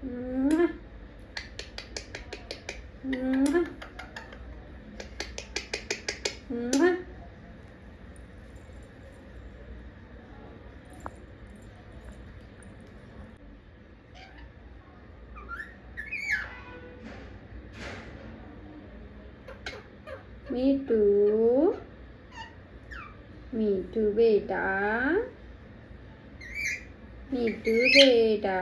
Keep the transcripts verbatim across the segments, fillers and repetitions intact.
मिट्टू मिट्टू बेटा मिट्टू बेटा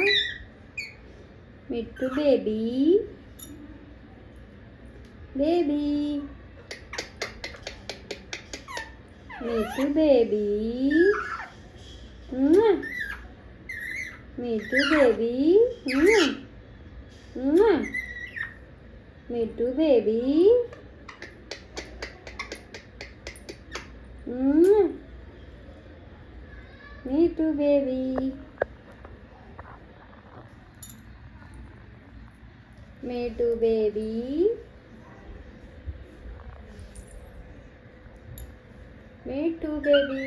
Mittu baby baby Mittu baby Mittu baby Mittu baby Mittu baby Mittu baby Mittu baby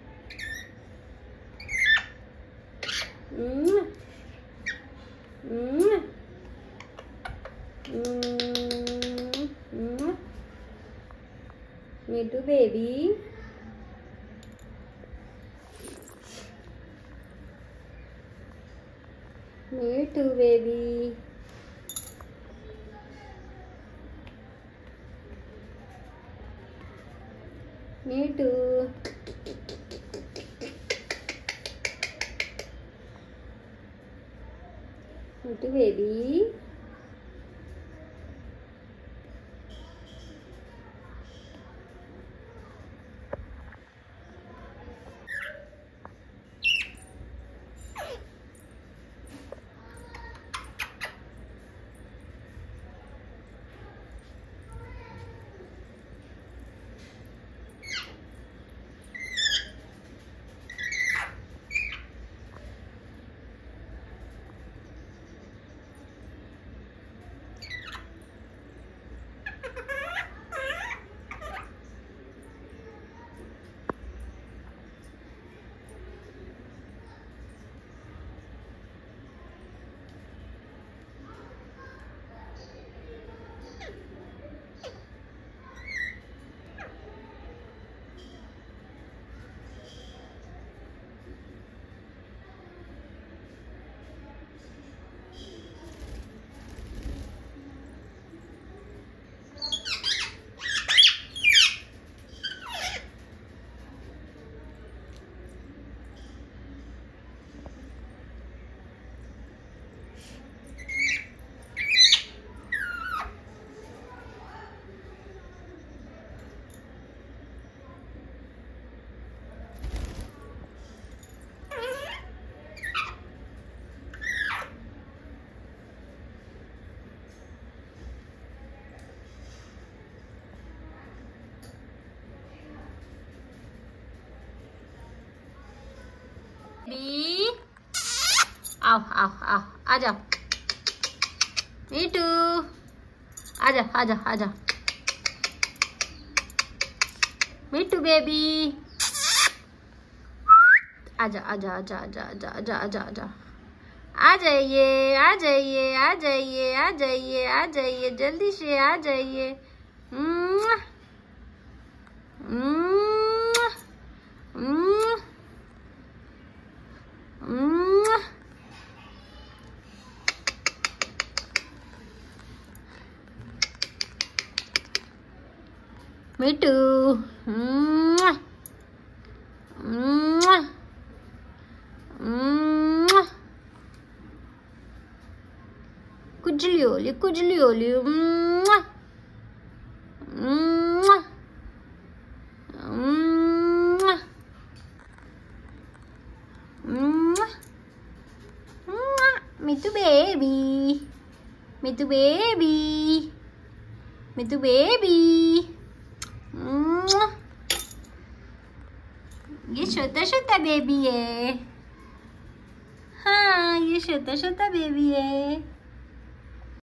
Mittu baby Mittu baby Mittu Mittu baby बी आओ आओ आओ आ जाओ मिट्टू आ जा आ जा आ जा मिट्टू बेबी आजा आजा आजा आजा आजा आजा आजा आजा आ जाइए आ जाइए आ जाइए आ जाइए आ जाइए जल्दी से आ जाइए। मिट्टू कुजली होली कुजली होली Mittu baby Mittu baby Mittu baby ये छोटा छोटा बेबी है। हाँ ये छोटा छोटा बेबी है।